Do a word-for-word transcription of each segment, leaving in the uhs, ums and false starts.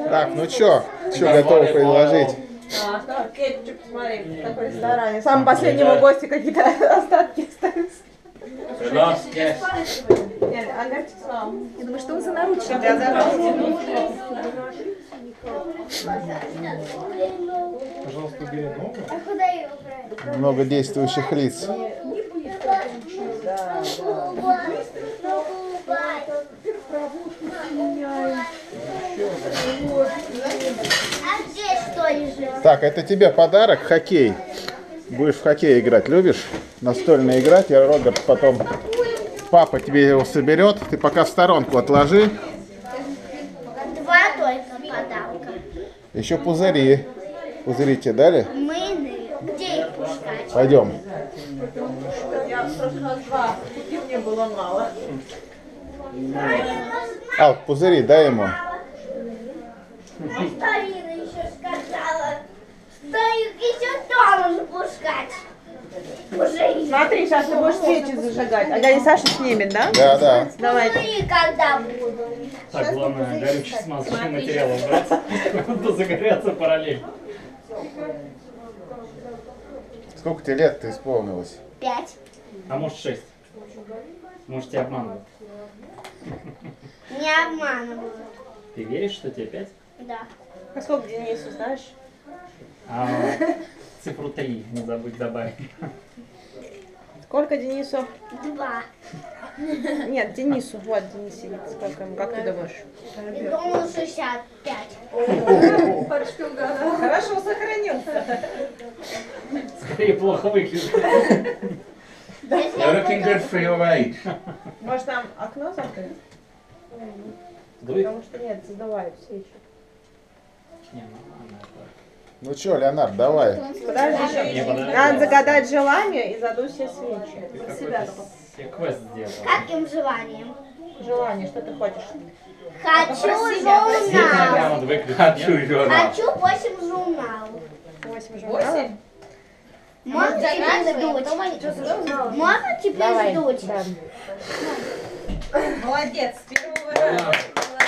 Так, ну чё? Чё готовы предложить? А, кетчуп, смотри, в ресторане. Самому последнему гостю какие-то остатки остались. Yes. Нет, огурчик слава. Я думаю, что он за наручник? Пожалуйста, убери ногу. А куда его брать? Много действующих лиц. А здесь что лежит? Так, это тебе подарок, хоккей. Будешь в хоккей играть, любишь? Настольно играть, я Роберт потом... Папа тебе его соберет, ты пока в сторонку отложи. Два только подарка. Еще пузыри. Пузыри тебе дали? Мыльные. Где их пускать? Пойдем. Я в прошлый раз два, и мне было мало. Ал, пузыри дай ему. Старина еще сказала, что их еще дома запускать. Уже Смотри, сейчас ты будешь свечи зажигать. А дядя Саша снимет, да? Да, да. Давай. и когда буду. Так, главное, горючий смазочный материал убрать. Надо загоряться параллельно. Сколько тебе лет-то исполнилось? Пять. А может шесть? Может тебя обманывают? Не обманываю. Ты веришь, что тебе пять? Да. А сколько Денису, знаешь? А цифру три не забудь добавить. Сколько Денису? Два. Нет, Денису. Вот Денис сидит. Сколько ему? Как ты думаешь? Думаю, шестьдесят пять. Хорошо сохранился. Скорее плохо выглядит. Если You're looking good for your age. Может, нам окно закрыть? Дуй. Потому что нет, задувают свечи. Не, нормально. Ну чё, Леонард, давай. Подожди, Не, подожди. надо загадать желание и задуть все свечи. Ты какой-то себе квест сделал. каким желанием? Желание, что ты хочешь? Хочу Свет журнал. прямо выключить. Хочу нет? журнал. Хочу восемь журналов. Восемь журналов? Можно теперь сдуть? Можно теперь Давай. сдуть? Да. Молодец, с первого раза.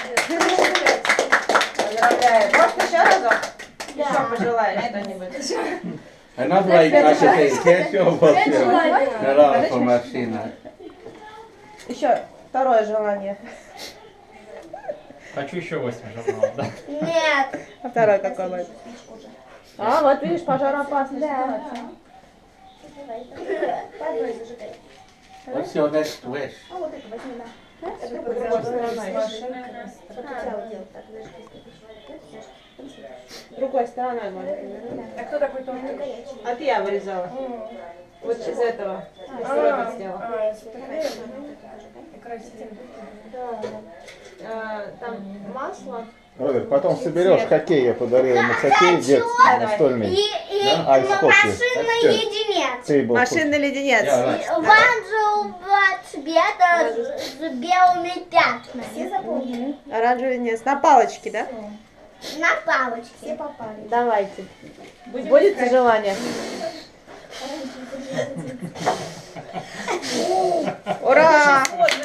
Поздравляю. Может, еще разок? Да. Еще пожелаешь что-нибудь? Another eight magazines. Here's your watch. Hello for Marcina. Еще второе желание. Хочу еще восемь журналов, да? Нет. А второе какое будет? А, вот видишь, пожароопасная ситуация. What's your next wish? Другой стороной можно. А кто такой тонкий? А ты я вырезала. Вот из этого. Робот сделал. А, Там масло. Роберт, потом соберешь хоккей, я подарил ему хоккей, детский, И, настольный. и Айс хоккей. машинный единец. Тейбл Машинный леденец. Оранжевого цвета с, с белыми пятнами. Все запомнили? Оранжевый леденец. На палочке, да? На палочке. Все попали. Давайте. Будет желание? Ура!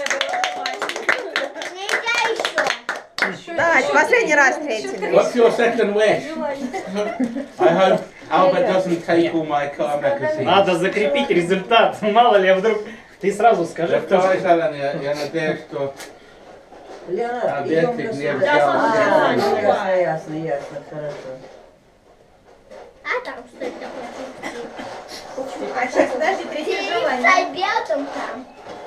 Нельзя еще. Давайте, последний раз третий. What's your second wish? I hope Albert doesn't take all my car magazines. Надо закрепить результат. Мало ли, а вдруг ты сразу скажи, кто Второй же. желание, я надеюсь, что Объектик не Да, взял. слушай, Ясно, ясно, ясно, хорошо. А там что это такое? А сейчас, подожди, третье Ты желание. с обедом там.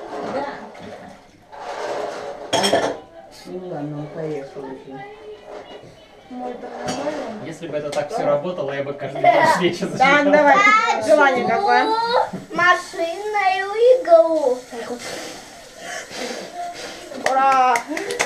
Ну ладно, он поехал уже. Если бы это так все работало, я бы каждый день свечи Да, зажигал. давай. Желание какое? Машинную иглу. Ура!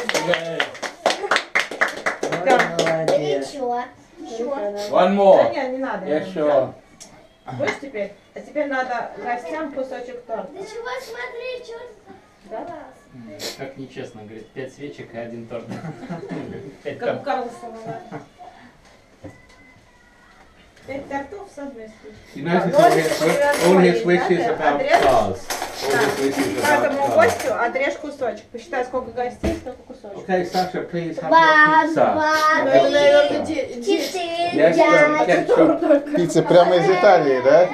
Молодец. Ничего. One Да more. не, не надо. Yes, sure. Будешь теперь? А теперь надо гостям кусочек торта. Да чего смотреть, что Да? Как нечестно, говорит, пять свечек и один торт. Пять Как у торт. Карлсона. Пять тортов с одной стороны. You notice all his, all his wishes about cars. All his wishes about Каждому cars. гостю отрежь кусочек. Посчитай, сколько гостей, сколько кусочков. Okay, Sasha, please have your Два, pizza. два, три, наверное, де- четыре, Yes, um, пять, ketchup. Пицца прямо из Италии, да?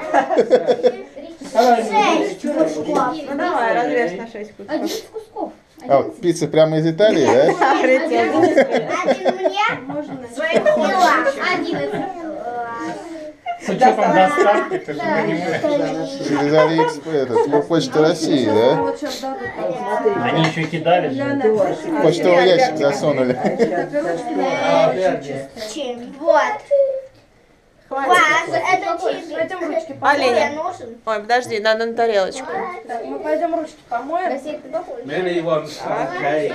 шесть кусков. Ну давай, разрежь на шесть кусков. Одиннадцать кусков. А, вот пицца прямо из Италии, да? Один Один мне, своим два, одиннадцать. С учетом доставки, ты же понимаешь. Через Алиэкспресс, этот, Почта России, да? Они еще кидали же. Почтовый ящик засунули. А, верно. Вот. Хватит. Вас, это тебе. Пойдем ручки Тебе Оленя. нужен? Ой, подожди, надо на тарелочку. Так, мы пойдем ручки помоем. Many wants some cake.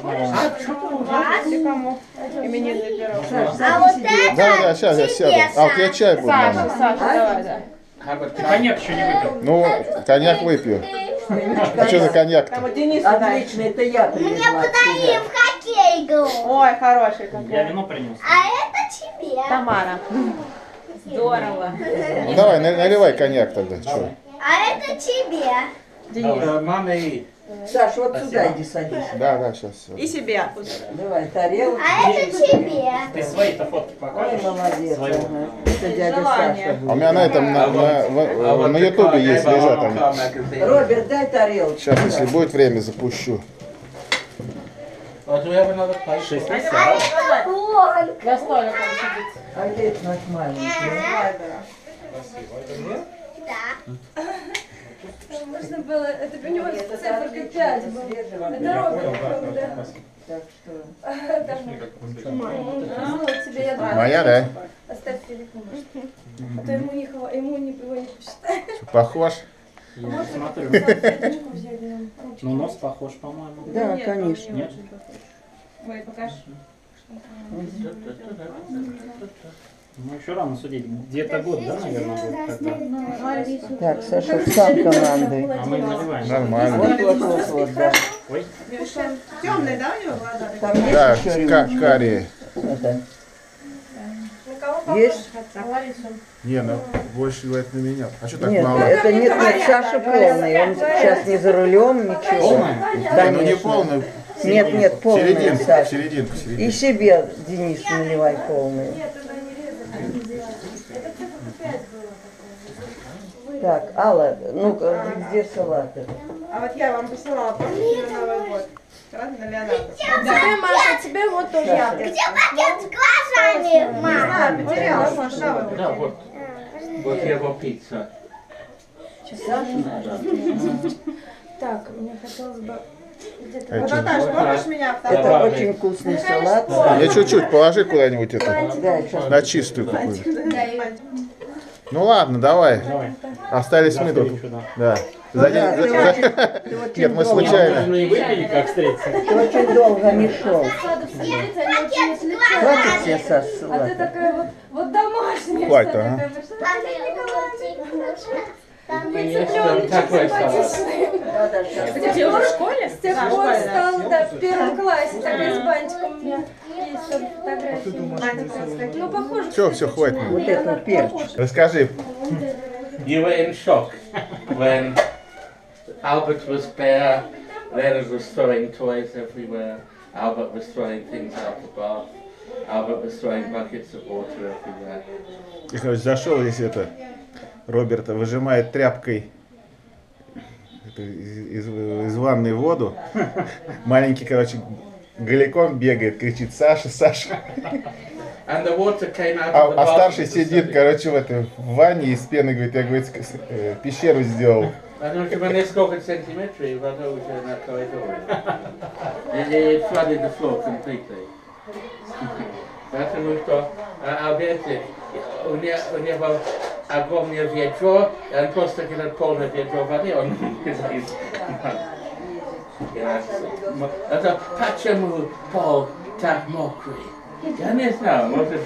Ты кому? Именинный пирог. А вот это Да, да, сейчас я сяду. А вот я чай буду, Саша, наверное. Саша, давай, да. Have a Ты коньяк еще не выпил. Ну, коньяк выпью. А что за коньяк-то? Там вот Денису дай. Отлично, это я мне привезла от подарили тебя. в хоккей игру. Ой, хороший Я какой. вино принес. А это тебе. Тамара. Здорово. Ну, давай, на- наливай коньяк тогда. Чё? А это тебе. Денис. uh, Mummy. Саш, вот сюда иди садись. Да, да, сейчас. И себе. Давай, тарелку. А это тебе. Ты свои-то фотки Ой, покажешь? молодец. Своего. Ага. Это дядя Желание. Саша А у будет. меня на этом, на, на, в- на ютубе есть, лежат они. Роберт, дай тарелку. Сейчас, если будет время, запущу. Oh, do we have another plate? Шесть А листьев. это вон. За столиком сидит. А где это наш маленький? Да. Можно было, это у него циферка пять была. Это Роберт, да. Так что... Ну, тебе я думаю, Моя, да? оставь Филиппу, может. А то ему не хва- ему не его не посчитаешь. Похож? Я смотрю. Салфеточку взяли нам. Ну, нос похож, по-моему. Да, конечно. Нет? Ой, покажи. Ну, еще рано судить. Где-то год, да, наверное, будет тогда? Так, Саша, сам командуй. А мы наливаем. Нормально. Вот, вот, вот, вот, да. Ой, Темный, да, у него глаза? Там есть Да, еще ка- рюмочка? карие. Это. На кого похож? Есть? Не, ну больше говорит на меня. А что так Нет, мало? это нет, нет, Саша полный. Он сейчас не за рулем, ничего. полная? Да, ну не Конечно. полный. Нет, нет, полный, Серединку, Саша. серединку, И серединку. себе, Денис, наливай полный. Так, Алла, ну-ка, где салаты? А вот я вам посылала помните на Новый год. Правда, на Леонардо? Тебе, Маша, тебе вот тоже. Где пакет с глазами, Не мама? знаю, потеряла, может, да, вы No, what? What do you have on pizza? Так, мне хотелось бы где-то... А Вот, чё? Наташ, помнишь меня второй? Это очень вкусный салат. Я чуть-чуть положи куда-нибудь это. Да, сейчас. На чистую какую-то. Ну ладно, давай. давай. Остались мы До тут. встречи, да. Да. Да, За- ты за- очень- за- ты очень Нет, мы долго- случайно. Можно и выпили, как встретиться. Ты очень долго не шел. Пакет с Хватит глазами. тебе, Саш, А ты салата? такая вот, вот домашняя. Хватит, что ага. такая, что Конечно, такой салат. Да, да, сейчас. Где уже в школе? С тех Да, в пор школе, да. стал, да, в первом классе, такая с бантиком у меня есть там фотографии. Ну, похоже. Все, все, хватит. Вот это вот перчик. Расскажи. You were in shock when Albert was bare, Leonard was throwing toys everywhere, Albert was throwing things out the bath, Albert was throwing buckets of water everywhere. И, короче, зашел здесь это. Роберта выжимает тряпкой это, из, из, из ванной воду. Маленький, короче, голиком бегает, кричит: Саша, Саша. And the water came out А, of the а bath. старший сидит, короче, в этой в ванне из пены, говорит, я, говорит, с- э, пещеру сделал. I don't know when сколько сантиметров, but I was in that corridor. It, it flooded the floor completely. Потому что Альберт, у него, у него огромное ведро, и он просто кидает полное ведро воды, он это почему пол так мокрый? Я не знаю, может...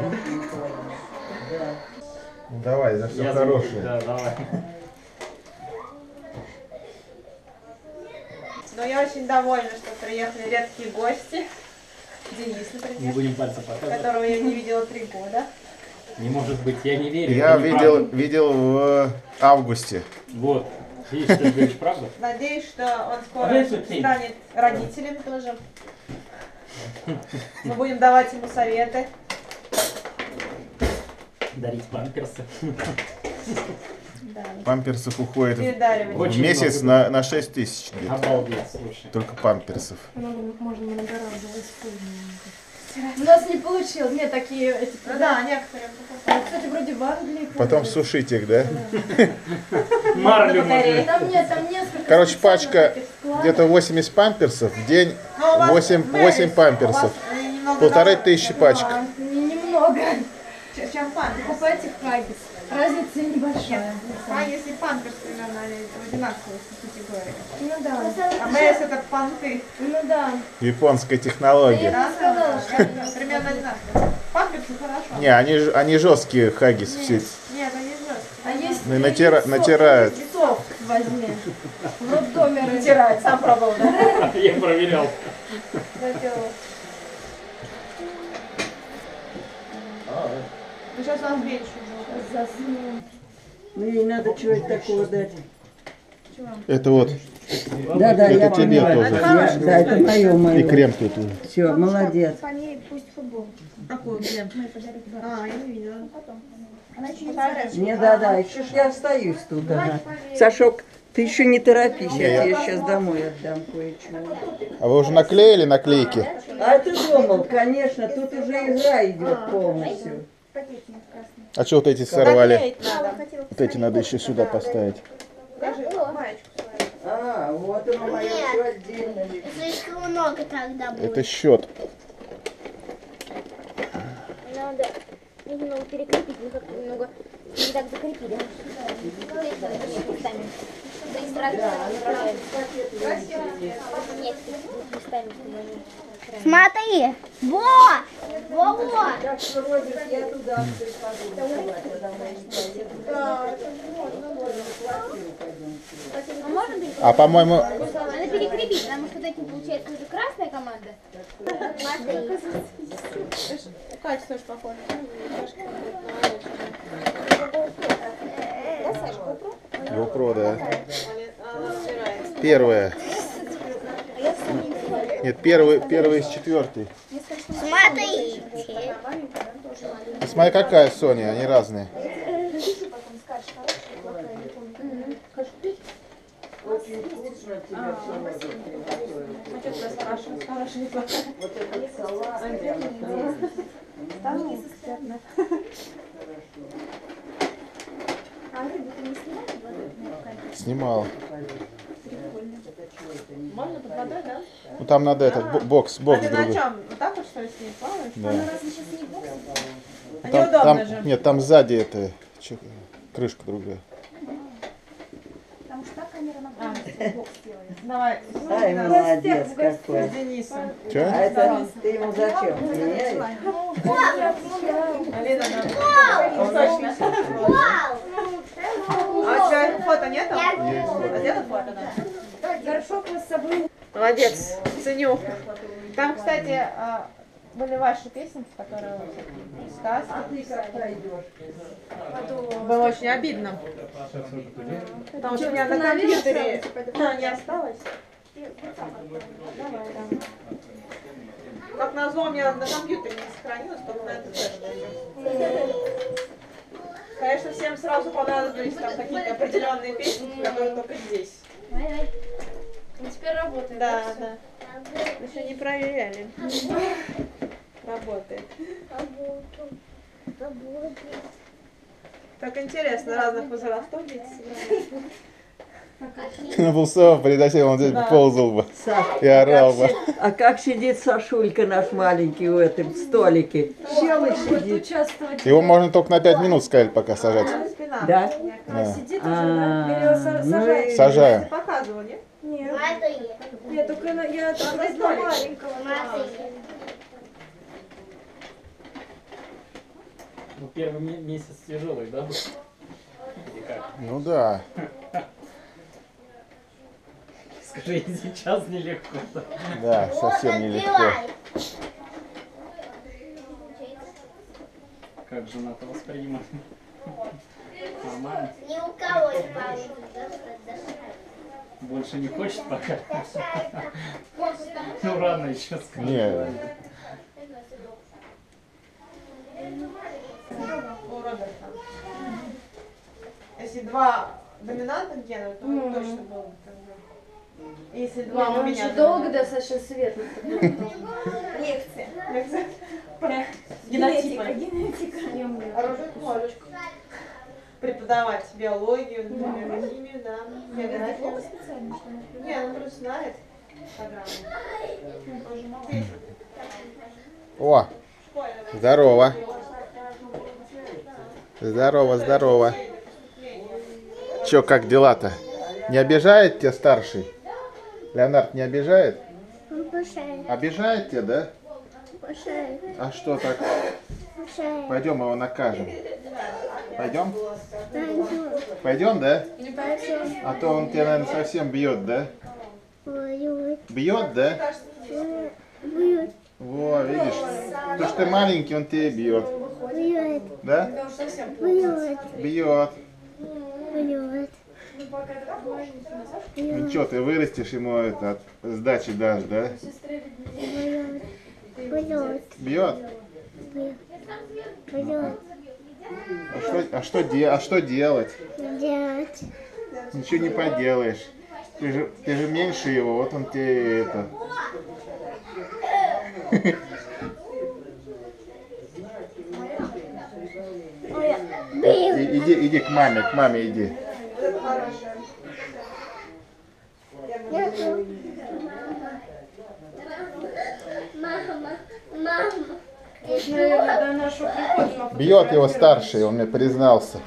Ну, давай, за все Я хорошее. звуки, да, давай. Но я очень довольна, что приехали редкие гости. Денис, Не например, будем пальца показывать. которого я не видела три года. Не может быть, я не верю. Я это видел, неправда. видел в августе. Вот. Видишь, ты говоришь правду? Надеюсь, что он А скоро если ты- станет родителем тоже. Мы будем давать ему советы. Дарить памперсы. Памперсов уходит Передаривать. в Очень месяц много. на, на шесть тысяч где-то. Обалдеть, слушай. Только памперсов. Можно многоразово использовать. У нас не получилось. Нет, такие эти... Ну да, некоторые. Кстати, вроде вазы для их Потом пользуются. сушить их, да? Марлю батарее. можно. Там нет, там несколько Короче, специальных пачка таких складов. где-то восемьдесят памперсов, в день Но у вас, восемь, Мэри, восемь у памперсов. вас, э, немного Полторы дороже, тысячи пачек. А, не- немного. чем- Чем памперс. Покупайте хаггис. Разница небольшая. А если памперс примерно они в одинаковой категории. Ну да. А Мэйс это панты. Ну да. Японская Да технология. я бы сказала, что... Примерно одинаковые. Памперсы хорошо. Не, они, ж- они жесткие, хаггис все. Нет, они жесткие. А есть... Ну и натира- натирают. Софт возьми. В роддоме Натирает, сам пробовал, да? Я проверял. Доделал. Ну сейчас у нас меньше уже. Заснул. Ну ей надо чего-то такого дать. Это вот. Да, да, Это я тебе понимаю. тоже. Я- да, это мое, И мое. крем тут. Все, молодец. По ней пусть футбол. Какую крем? Мы подарили А, я не видела. потом. Она еще не сорвется. Не, да, да, еще ж я остаюсь тут, ага. Сашок, ты еще не торопись, я тебе сейчас домой отдам кое-что. А вы уже наклеили наклейки? А ты думал, конечно, тут уже игра идет полностью. Пакетик красный. А что вот эти сорвали? Наклеить надо. Хотела Вот эти надо еще сюда поставить. Покажи маечку свою. А, вот оно мое все отдельно лежит. Слишком много тогда будет. Это счет. Надо немного перекрепить, мы как-то немного не так закрепили. Местами. Да и сразу закрываем. Нет, местами. Смотри! Во! Во! Во! Так что, Роберт, я туда прихожу, когда мы не поедем. А можно перекрепить? А по-моему, Надо перекрепить, потому что вот этим получается уже красная команда. Смотри. У Кати тоже похоже. GoPro, да. Она собирается. Первая. Нет, первый, первый из четвертый. Смотри. Смотри, какая Соня, они разные. Очень вкусно тебе все, Роберт, приготовил. А что тебя спрашивают? Спрашивают, не плохо. Вот этот салат прямо прелесть. Там Снимал. можно под водой, да? Ну там надо этот бо- бокс, А бокс ты на другой. чем? Вот так вот что ли с ней плаваешь? Да. А Там, неудобно там- же. нет, там сзади это чё- крышка другая. Потому что так камера на А, давай. Ай, С молодец какой. Денисом. А Че? это ты ему зачем? Меняешь? Алина, да. А что, фото нету? А где тут фото? Да? Горшок мы с собой... Молодец, ценю. Там, кстати, а, были ваши песенки, которые сказки. Было очень обидно. Потому что у меня на компьютере не осталось. Давай, да. Как назло, у меня на компьютере не сохранилось, только на этот флеш дойдет. Конечно, всем сразу понадобились там какие-то определенные песни, которые только здесь. Ну, теперь работает. Да, да. Еще не проверяли. Работает. Так интересно, разных возрастов дети собираются. На Булсова передаче он здесь Да. ползал бы Саш, и орал бы. как си- а как сидит Сашулька наш маленький в этом столике? Сел и Будет сидит. участвовать. Его можно только на пять минут, сказали, пока сажать. Спина. Да? Да. Сидит уже, да? Или его А, са- ну сажать? и- Сажаем. Ты показывал, нет? Нет. Смотри. Нет, только на- я только Смотри. для маленького. Смотри. Ну, первый ме- месяц тяжелый, да? был? Или как? Ну да. Скажи, сейчас нелегко. Да, совсем Вот нелегко. отбивай. Как жена-то воспринимает? Нормально. Ни у кого не получится. Больше не хочет пока? Ну, рано еще сказать. Не, два доминантных гена, то Мгм. точно было бы тогда. Если Да, два у он меня же долго доминантных. достаточно свет. Лекция. Лекция. Про Генетика, генотипы. генетика. А Роберт может преподавать биологию, например, химию, да, географию. Не, он просто знает программу. Он же молодец. О, здорово. Здорово, здорово. Чё, как дела-то? Не обижает тебя старший? Леонард не обижает? Обожаю, Обижает тебя, да? обожаю, А что так? обожаю. Пойдем его накажем. Пойдем? Пойду, Пойдем, да? пойду, А то он тебя, наверное, совсем бьет, да? бьют, Бьет, да? бьют, Во, видишь? То, что ты маленький, он тебя бьет. бьют, Да? бьют, Бьет. бьют. Ничего, ты вырастешь, ему это, сдачи дашь, да? Бьют, бьют, Бьет? бьют, А что, а что, де, а что делать? делать, Ничего не поделаешь. Ты же, ты же меньше его, вот он тебе это. бьют. И- Иди, иди к маме, к маме иди. Мама, мама. Наверное, до нашего прихода. Бьет его старший, он мне признался.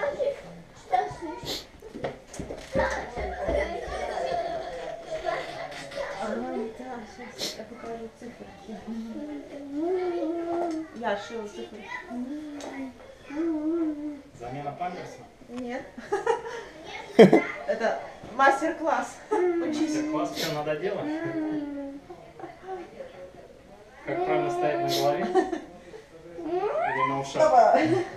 Я шила цифры. Замена памперса. Нет. Это мастер-класс. Учись. Класс, что надо делать? Как правильно стоять на голове? Или на ушах?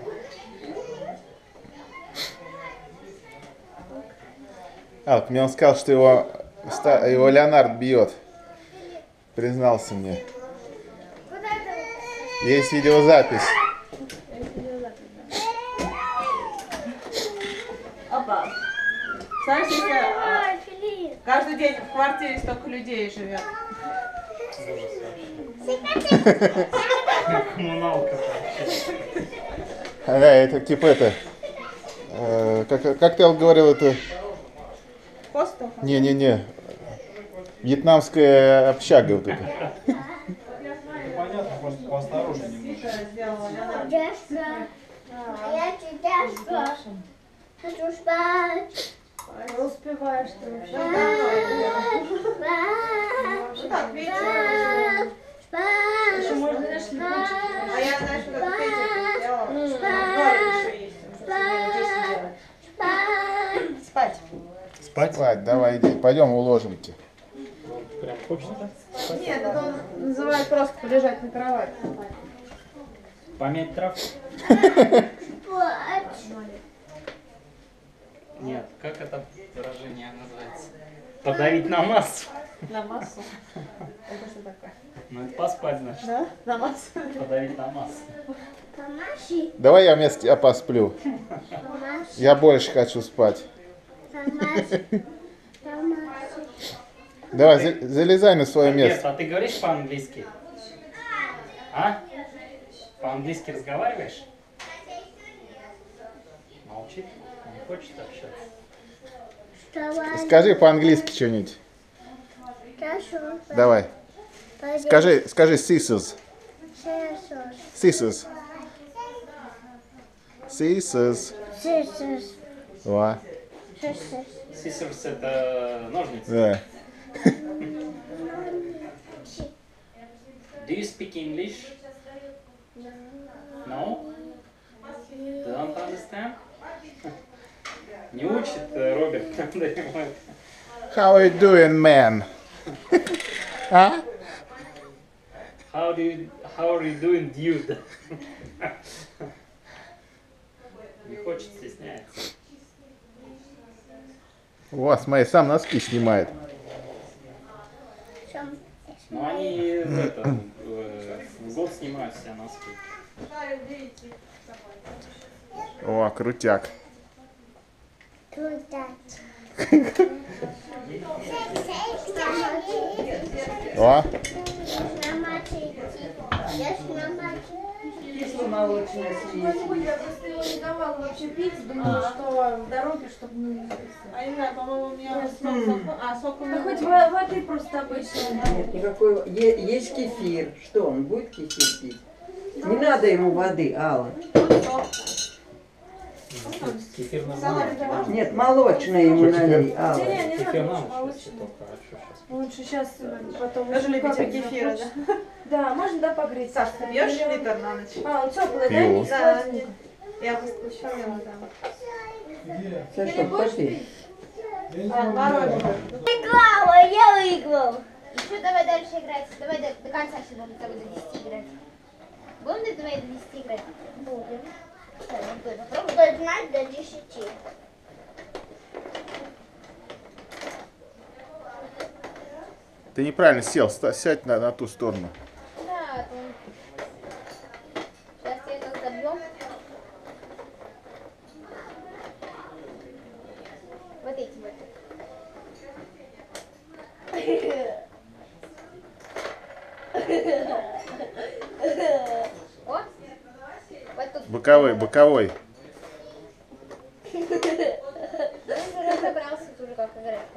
Алк, мне он сказал, что его, ста- его Леонард бьет. Признался мне. Есть видеозапись. Опа. Знаешь, если а, Ой, Филипп. каждый день в квартире столько людей живет. Коммуналка вообще. Ага, это типа это. э, как, как ты говорил, это. Костов? Не-не-не. Вьетнамская общага вот эта. Понятно, просто поосторожнее немножко. Сделала Леонардо. Дядька, а я тебя что? Хочу спать. Успеваешь ты вообще. Ну, Спать. так, вечером. Спать. Еще можно, знаешь, липучек. А я, знаешь, вот этот петик сделала. Ноль еще есть. десять делать. Спать. Спать. Спать? Спать, давай иди. Пойдем уложим тебя. Прям хочется? Нет, это он называет просто полежать на кровати. Помять травку? Спать. Нет, как это выражение называется? Подавить на массу. На массу. Это что такое? Ну это поспать значит. Да? На массу. Подавить на массу. Помаши. Давай я вместо тебя посплю. Помаши. Я больше хочу спать. Помаши. Помаши. Давай, за- залезай на свое Альберт, место. а ты говоришь по-английски? А? По-английски разговариваешь? Молчит? Не хочет общаться? Вставай. Скажи по-английски что-нибудь. Хорошо. Давай. Пойдем. Скажи, скажи scissors. Хорошо. Scissors. Scissors. Сисис. Во. Сисис. Scissors это ножницы. Да. Do you speak English? No? You don't understand? Не учит э, Роберт, надо ему это. How are you doing, man? А? How do you, how are you doing, dude? Не хочет, стесняется. Вот, смотри, сам носки снимает. Но они в, это, э, в год снимают все носки. О, крутяк. О, Кисло молочное съесть. Я просто его не давала вообще пить, думала, что в дороге, чтобы не... А не знаю, по-моему, у меня сок, а, сок у Да меня хоть был. во- воды просто обычной. Нет, никакой. Е- есть кефир. Что, он будет кефир пить? Не надо ему воды, Алла. Кефир на Самое молоке. это Нет, молочное ему Что, налей, Не, Алла. не, не Кефир надо на лучше ночь, если молочный. только. А что сейчас? Лучше сейчас, потом... Даже еще любитель как кефира, захочешь. да? Да, можно, да, погреть? Саш, ты пьешь литр на ночь? А, он теплый, Пью. да? Не Да. сладенький. Я просто еще пила, да. Саша, пошли. А, мороженое. Выиграла, я выиграл. Еще давай дальше играть. Давай до, до конца все будем с тобой до десяти играть. Будем до, давай до десяти играть? Будем. Попробуй знать до десяти. ты неправильно сел, ста- сядь на, на ту сторону. Да, сейчас я это забьем. Вот эти вот. О, вот тут. Боковой, боковой. Ну, уже разобрался тоже, как играть-то.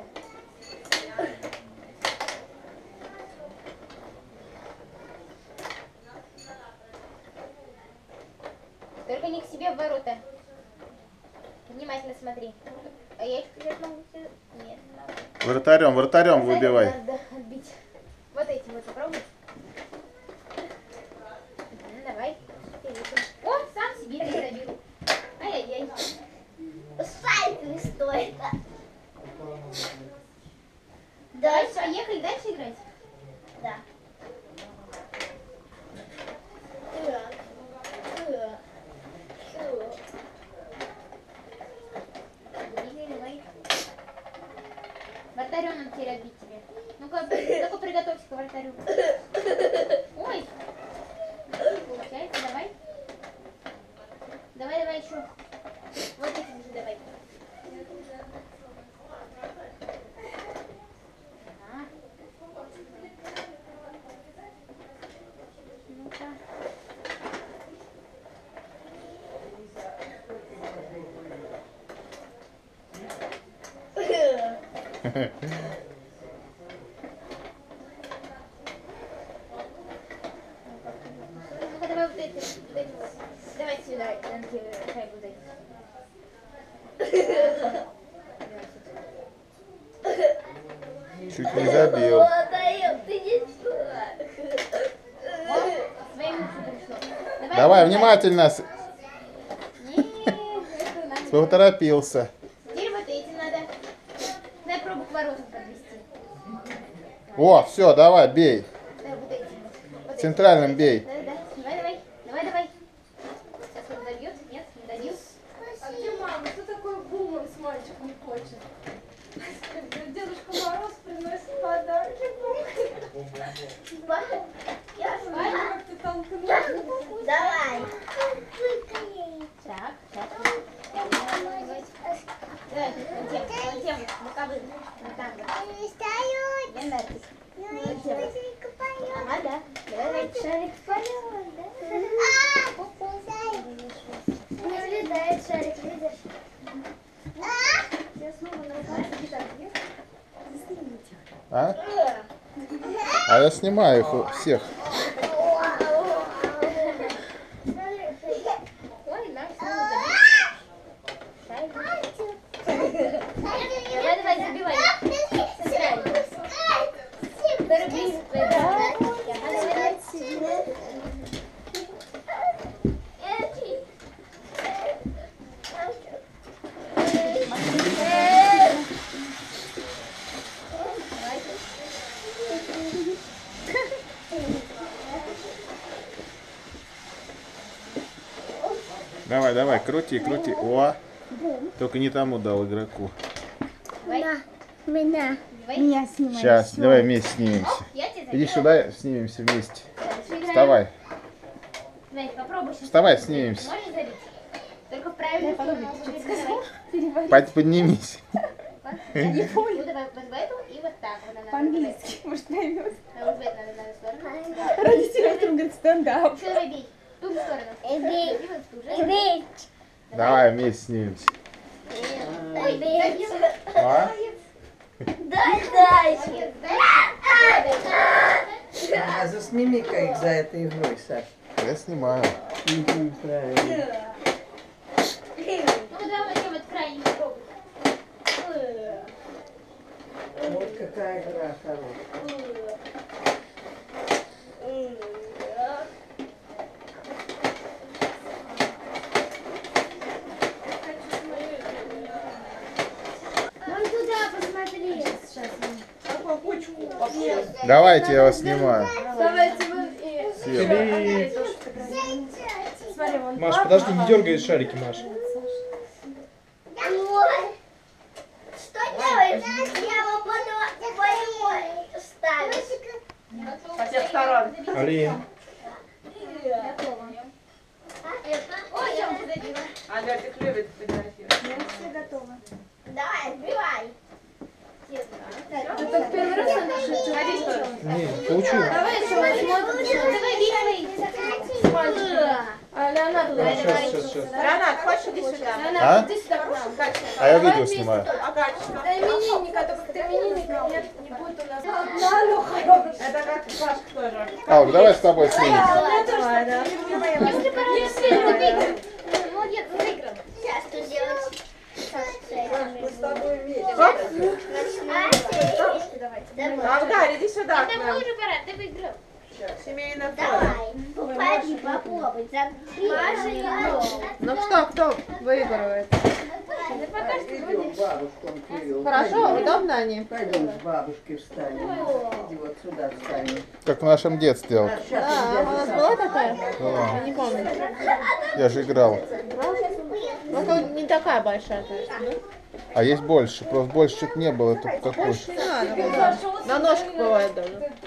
Только не к себе в ворота. Внимательно смотри. А я их сейчас могу... Нет, не могу. Вратарем, вратарем выбивай. Надо отбить. Вот эти вот попробуй. Мгм, давай. О, сам себе перебил. Ай-яй-яй. Сайт не стоит. Давай, поехали дальше играть? Да. Вратарем нам теперь отбить тебе. Ну-ка, только приготовься к вратарю. Ой. Получается, давай. Давай, давай еще. Вот этим же давай. Ага. Ну-ка. Ну-ка, давай вот эти, вот эти вот. Давай сюда, я тебе шайбу даю. Чуть не забил. Ты не своим пришло. Давай, внимательно. с- Нет, это надо. Поторопился. Теперь вот эти надо. Дай пробу к воротам подвести. О, все, давай, бей. Дай вот эти. Вот эти. Центральным бей. Да, да. Давай, давай. Давай, давай. Сейчас он добьет. Нет, не добил. А где мама? Что такое бумер с мальчиком хочет? Дедушка Мороз приносит подарки. Я Смотри, как ты толкнул. Давай. Так, так. Давай, вон тем, вон тем, боковым. Вот там вот. Я нравится. Вон тем. Ага, да. Давай, давай. Шарик полет, да? Не влетает шарик, видишь? Я снова нажимаю. А? А я снимаю их у всех. Ой, Макс, снова забил. Давай, давай, забивай. Центрально. Который ближе к твоей башне. Ага, давай, давай. Давай, давай, крути, крути. О, только не тому дал игроку. Давай. Меня. Давай. Меня снимай. Сейчас, давай вместе снимемся. Я тебе Иди забила. сюда, снимемся вместе. Дальше играем. Вставай, Давай, попробуй сейчас. вставай, снимемся. Можешь забить? Только правильно. Пать, поднимись. Не помню. Давай вот в эту и вот так. По-английски, может, поймет. Вот в эту надо сторону. Родители утром говорят, стендап. Что робить? Ту же сторону. И вот ту же. Давай вместе снимемся. Ой, дай. А? Дай, дай. А засними-ка их за этой игрой, Саш. Я снимаю. Мгм, правильно. Ну, давай возьмем этот крайний попробуй. Вот какая игра хорошая. Вон туда посмотри. Такую кучку вообще. Давайте, я вас снимаю. Давайте вы и... Съем. Смотри, вон Маш, папа. подожди, не дергай шарики, Маш. Что делаешь? Я его буду твоему ставить. Со всех сторон. Алин. Ой, я подойди. А Лётик любит фотографировать. Давай, отбивай. Ты так первый раз слышишь? Садись тоже. Не, получил. Давай еще посмотрим. Давай, бей. А, Леонард, А, сейчас, сейчас, сейчас. Ранат, хочешь иди сюда? А? Леонард, иди сюда к нам. А я видео снимаю. Агатчика. Да именинника, только ты именинника нет, не будет у нас. Да, ну хорош. Это как Сашка тоже. Алк, давай с тобой снимем. Давай, да. Если бы ты выиграл. Молодец, выиграл. Сейчас что делать? Мы с тобой вместе. Авгарь, иди сюда к Это нам. уже пора, ты выиграл. Семейное фото. Давай, упади, попробуй. Маша и Ну что, кто выигрывает? Идем, бабушку он привел. Хорошо, удобно они? Пойдем с бабушкой встанем. Иди вот сюда встанем. Как в нашем детстве, Алк. Сейчас А, у нас была такая? Да. Не помню. Я же играл. Ну, тут не такая большая, конечно, да? А есть больше. Просто больше что-то не было. Это какой? А, ну, да. На ножках бывает даже.